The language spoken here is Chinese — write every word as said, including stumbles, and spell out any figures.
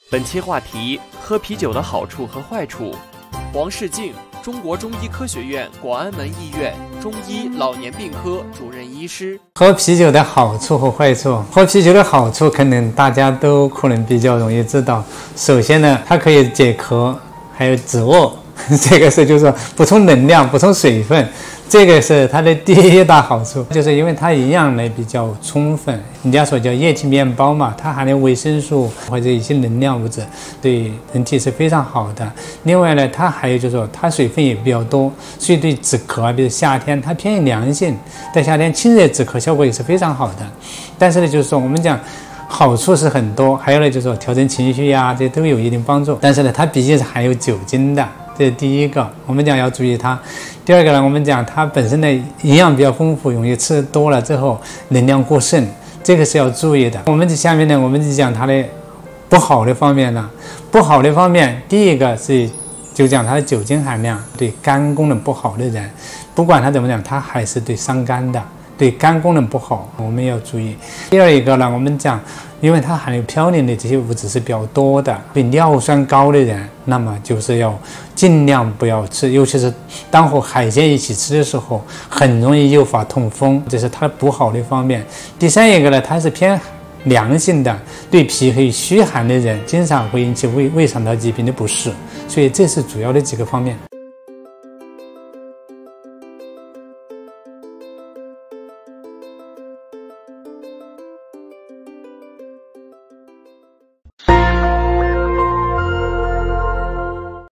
本期话题：喝啤酒的好处和坏处。黄世静，中国中医科学院广安门医院中医老年病科主任医师。 喝啤酒的好处和坏处。喝啤酒的好处，可能大家都可能比较容易知道。首先呢，它可以解渴，还有止饿，这个是就是说补充能量、补充水分。这个是它的第一大好处，就是因为它营养呢比较充分，人家说叫液体面包嘛，它含的维生素或者一些能量物质，对人体是非常好的。另外呢，它还有就是说它水分也比较多，所以对止渴啊，比如夏天它偏凉性，在夏天清热止渴效果也是非常好的。但是呢，就是说我们讲好处是很多，还有呢就是说调整情绪呀、啊，这都有一定帮助。但是呢，它毕竟是含有酒精的。这是第一个，我们讲要注意它。第二个呢，我们讲它本身的营养比较丰富，容易吃多了之后能量过剩，这个是要注意的。我们下面呢，我们就讲它的不好的方面呢。不好的方面，第一个是就讲它的酒精含量，对肝功能不好的人，不管他怎么讲，它还是对伤肝的。对肝功能不好，我们要注意。第二一个呢，我们讲，因为它含有嘌呤的这些物质是比较多的，对尿酸高的人，那么就是要尽量不要吃，尤其是当和海鲜一起吃的时候，很容易诱发痛风，这是它不好的方面。第三一个呢，它是偏凉性的，对脾胃虚寒的人，经常会引起胃胃肠道疾病的不适，所以这是主要的几个方面。